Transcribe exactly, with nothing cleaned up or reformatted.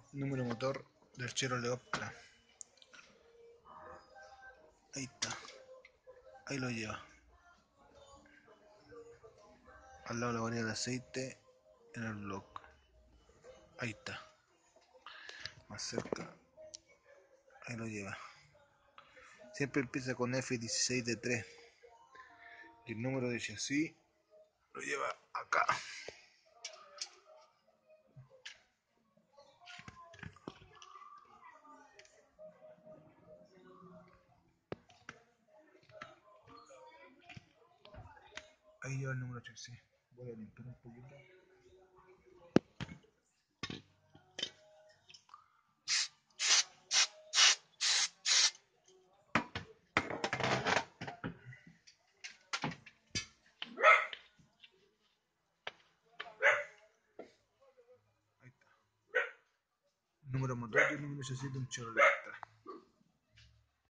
número motor del Chevrolet Optra. Ahí está, ahí lo lleva. Al lado la varilla de aceite en el block. Ahí está, más cerca. Ahí lo lleva. Siempre empieza con F dieciséis D tres y el número de chasis lo lleva acá. Ahí lleva el número de chasis. Voy a limpiar un poquito. Ahí está. Número motor y número de chasis de un Chevrolet Optra.